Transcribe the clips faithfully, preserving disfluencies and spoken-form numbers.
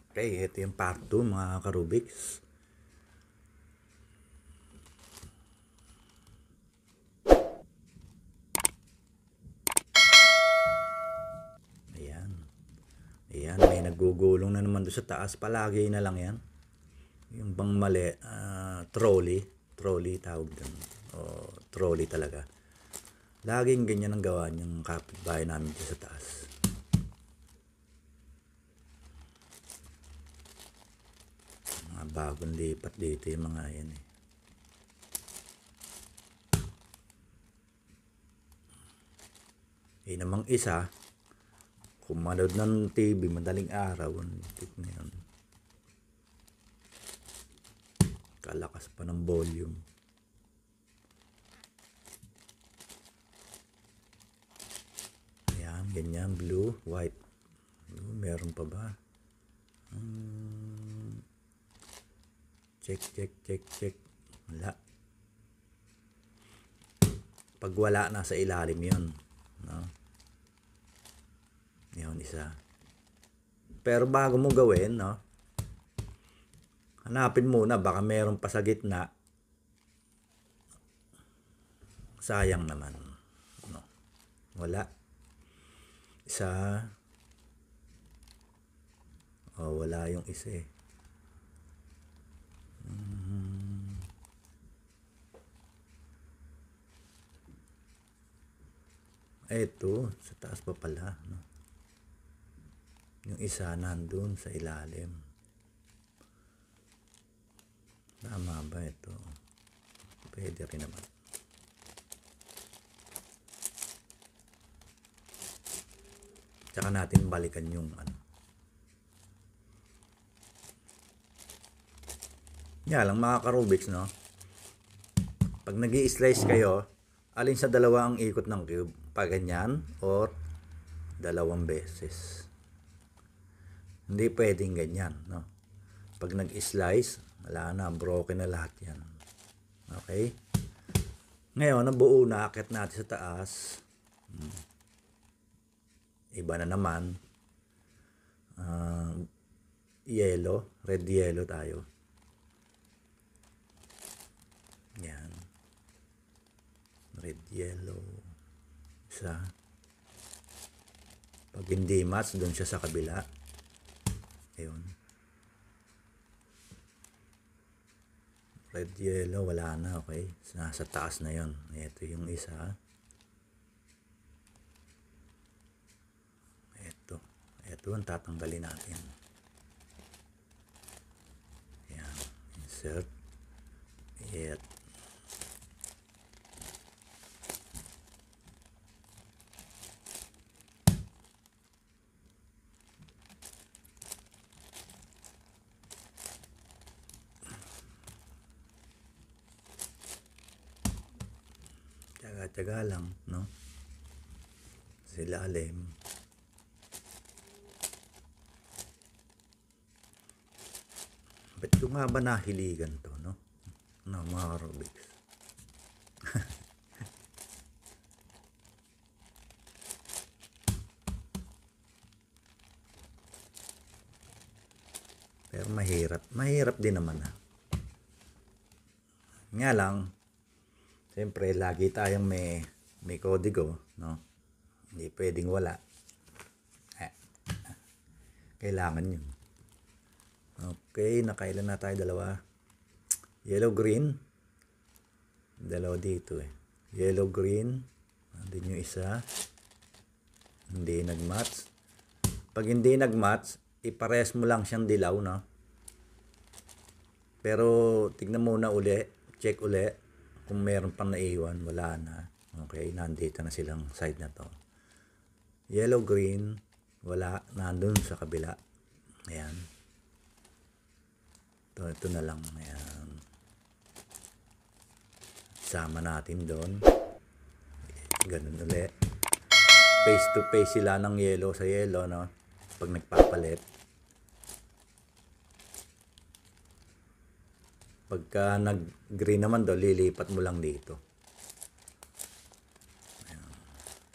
Okay, ito yung part two mga ka-Rubik's. Ayan. Ayan, may nagugulong na naman doon sa taas. Palagi na lang yan. Yung bang mali, uh, trolley. Trolley tawag doon. O trolley talaga. Laging ganyan ang gawa niyang kapitbahay namin dito sa taas. Mga bagong lipat dito yung mga yan eh. Eh namang isa, kung manood ng T V, madaling araw, tit na yun. Kalakas pa ng volume. Ayan, ganyan, blue, white. Blue, meron pa ba? Hmm. Check, check, check, check. Wala. Pag wala, nasa ilalim yun. No? Yun, isa. Pero bago mo gawin, no? Hanapin muna, baka meron pa sa gitna. Sayang naman. No? Wala. Isa. Oh, wala yung isa eh. Hmm. Ito, sa taas pa pala. No? Yung isa nandun sa ilalim. Tama ba ito? Pwede rin naman. Tsaka natin balikan yung ano. Yan lang mga ka-Rubik's, no? Pag nag-i-slice kayo, alin sa dalawa ang ikot ng cube? Pag ganyan or dalawang beses. Hindi pwedeng ganyan, no? Pag nag-slice, wala na, broken na lahat yan. Okay? Ngayon, nabuo na, akit natin sa taas. Hmm. Iba na naman. Uh, yellow, red yellow tayo. Yan. Red yellow. Isa. Pag hindi match, doon siya sa kabila. Ayun. Red yellow, wala na, okay? Nasa taas na yon. Ito yung isa. Ito. Ito ang tatanggalin natin. Ayan. Insert. Ayan. Tsaga lang, no? Sa ilalim. Ba't ko nga ba nahiligan to, no? No, mga Rubik's. Pero mahirap. Mahirap din naman, ha? Nga lang, siyempre, lagi tayong may, may kodigo, no? Hindi pwedeng wala. Eh, kailangan yun. Okay, nakailan na tayo? Dalawa. Yellow, green. Dalawa dito eh. Yellow, green. Andun yung isa. Hindi nag-match. Pag hindi nag-match, ipares mo lang siyang dilaw, no? Pero, tignan muna uli. Check uli. Kung meron pang naiwan, wala na. Okay, nandito na silang side na to. Yellow, green, wala. Nandun sa kabila. Ayan. Ito, ito na lang. Ayan. Sama natin doon. Ganun ulit. Face to face sila ng yellow sa yellow, no? Pag nagpapalit. Pagka nag-green naman daw, lilipat mo lang dito. Ayan.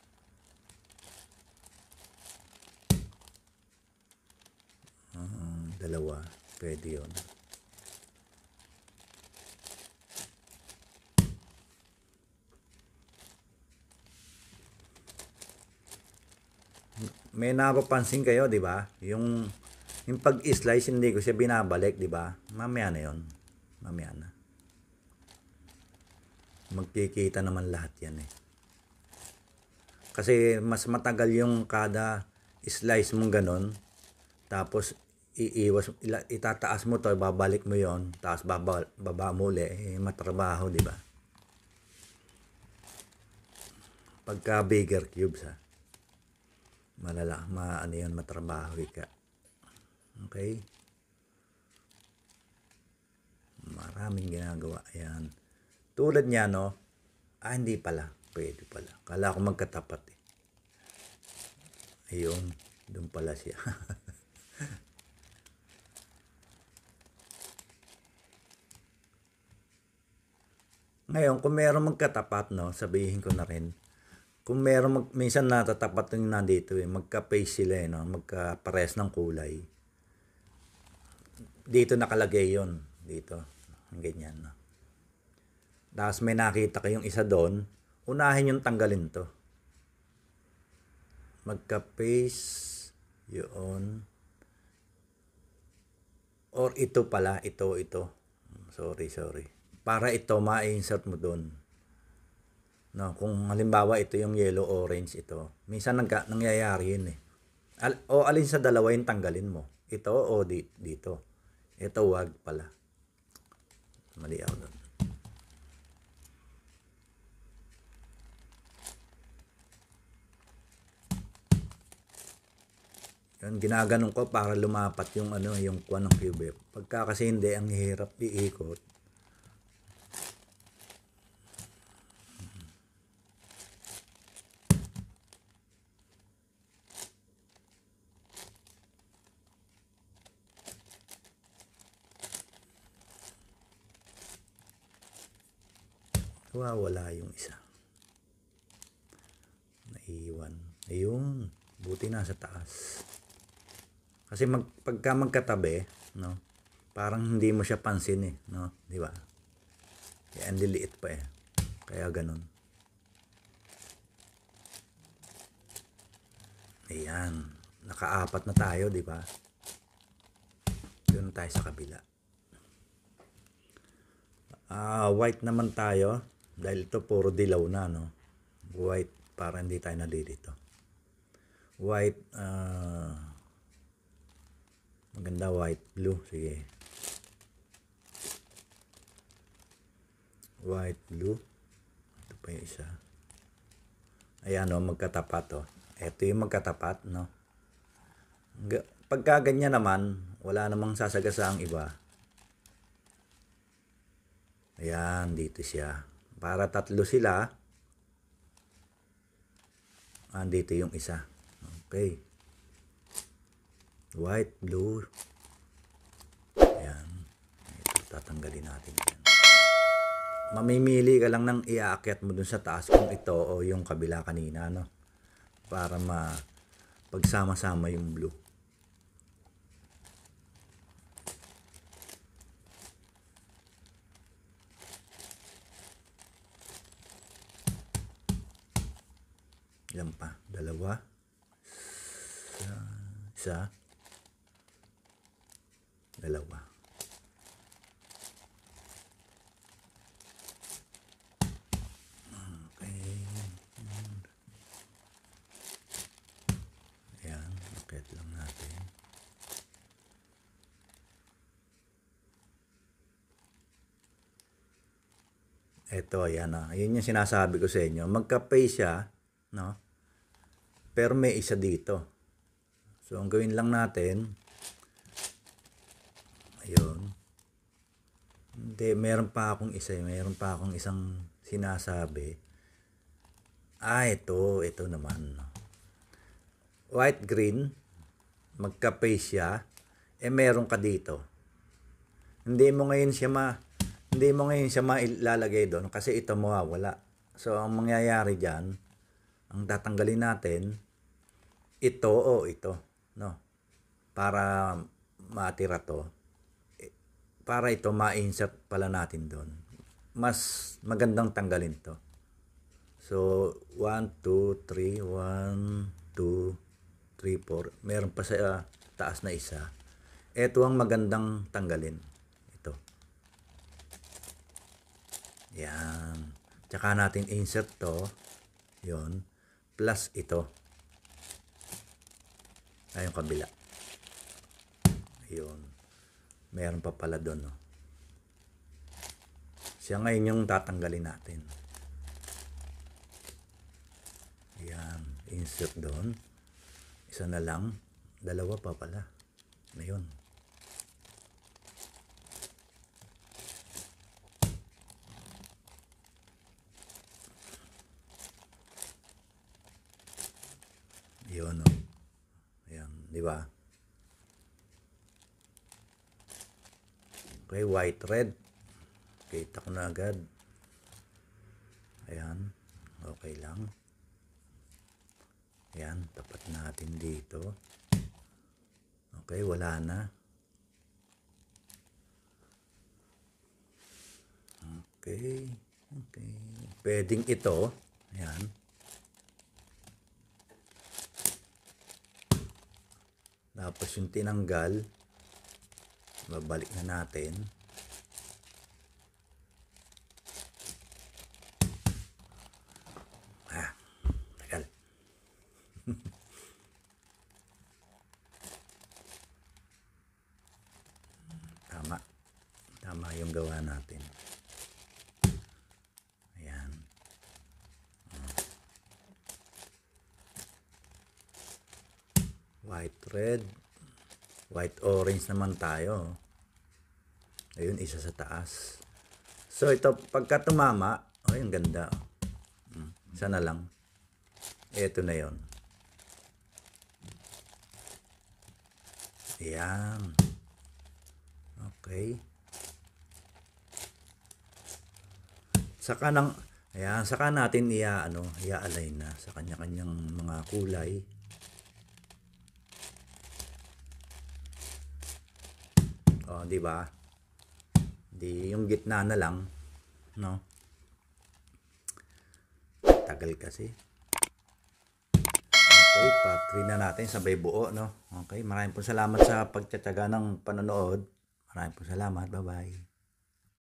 Um, Dalawa. Pwede yun. May napapansin kayo, di ba? Yung, yung pag-slice, hindi ko siya binabalik, di ba? Mamaya na yun. Mamaya na. Magkikita naman lahat yan eh. Kasi mas matagal yung kada slice mong ganon. Tapos, iiwas, itataas mo to, babalik mo yon, tapos baba, baba mo uli, eh, matrabaho, di ba? Pagka bigger cubes, ha? Malala, ma, ano yun, matrabaho ka. Okay? Maraming ginagawa. Ayan. Tulad niya, no? Ah, hindi pala. Pwede pala. Kala ko magkatapat eh. Ayun. Doon pala siya. Ngayon, kung meron magkatapat, no? Sabihin ko na rin. Kung meron, mag, minsan natatapat yung nandito eh. Magka-face sila eh, no? Magka-pares ng kulay. Dito nakalagay yon, dito, ganyan, no? Tapos may nakita kayong isa doon, unahin yung tanggalin to. Magka-paste yun, or ito pala, ito, ito, sorry, sorry, para ito ma-insert mo doon, no? Kung halimbawa ito yung yellow orange, ito minsan nang nangyayari yun eh. Al o alin sa dalawa yung tanggalin mo, ito o di dito. Ito wag pala. Mali ako doon. Yan, ginaganon ko para lumapat yung ano, yung kuwan ng cube. Pagka kasi hindi, ang hirap iikot. Wala yung isa. Naiwan. Ayun. Buti na sa taas. Kasi mag, pagka magkatabi, no? Parang hindi mo siya pansin eh, no? Di ba? Kaya ang liliit pa eh. Kaya ganun. Ayan. Nakaapat na tayo, di ba? Doon tayo sa kabila. Ah, uh, white naman tayo. Dahil ito puro dilaw na, no? White, para hindi tayo nalilito. White, uh, maganda white, blue. Sige. White, blue. Ito pa yung isa. Ayan, no? Magkatapat, oh. Ito yung magkatapat, no? Pagka ganyan naman, wala namang sasagasa ang iba. Ayan, dito siya. Para tatlo sila, andito yung isa. Okay. White, blue. Ayan. Ito, tatanggalin natin yan. Mamimili ka lang ng iaakyat mo dun sa taas kung ito o yung kabila kanina, no? Para ma pagsama-sama yung blue. Ilan pa? Dalawa. Isa. Isa. Dalawa. Okay. Ayan. Akit lang natin. Ito, ayan na. Yun yung sinasabi ko sa inyo. Magka-pay siya, no? Pero may isa dito. So, ang gawin lang natin, ayun. Hindi, meron pa akong isa. Meron pa akong isang sinasabi. Ah, ito. Ito naman. White-green. Magka-pay siya. Eh, meron ka dito. Hindi mo ngayon siya ma... Hindi mo ngayon siya mailalagay doon kasi ito mawawala. So, ang mangyayari dyan, ang tatanggalin natin, ito o ito, no? Para matira to, eh, para ito ma-insert pala natin doon, mas magandang tanggalin to. So, one, two, three, one, two, three, four. Meron pa sa uh, taas na isa. Ito ang magandang tanggalin. Ito. Yan. Tsaka natin insert to. Yun. Plus ito. Ay, yung kabila. Ayun. Meron pa pala doon. No? Siya ngayon yung tatanggalin natin. Ayan. Insert doon. Isa na lang. Dalawa pa pala. Ayun. Ayun. No? Ayan. Di ba? Okay. White, red. Kita ko na agad. Ayan. Okay lang. Ayan. Tapat natin dito. Okay. Wala na. Okay. Okay. Pwedeng ito. Ayan. Tapos yung tinanggal. Babalik na natin. Ah, tagal. Tama. Tama yung gawa natin. Ayan. White, red. White, orange naman tayo. Ayun, isa sa taas. So, ito, pagka tumama, ay, ang ganda. Isa na lang. Ito na yon. Ayan. Okay. Saka nang, ayan, saka natin iya, ano, ia-align na sa kanya-kanyang mga kulay. O, di ba? Di yung gitna na lang, no? Tagal kasi. Okay, part three na natin, sabay buo, no? Okay, maraming po salamat sa pagtsatsaga ng panonood. Maraming po salamat. Bye-bye.